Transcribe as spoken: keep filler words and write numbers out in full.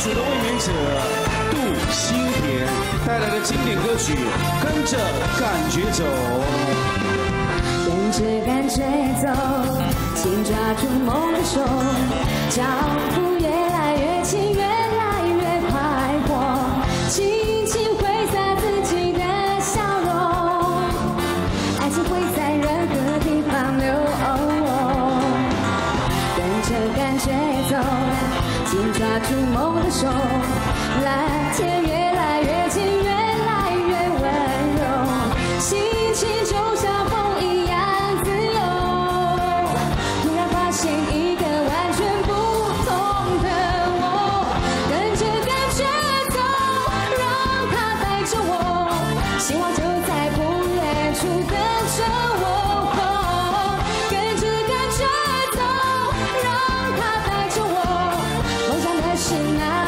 组的卫冕者杜新田带来的经典歌曲《跟着感觉走》。 跟着感觉走，请抓住梦的手，脚步越来越轻，越来越快活，轻轻挥洒自己的笑容，爱情会在任何地方流。跟着感觉走，请抓住梦的手，蓝天越来越近，越来越温柔，心情就像风一样。一个完全不同的我，跟着感觉走，让它带着我，希望就在不远处等着我。跟着感觉走，让它带着我，梦想的是那。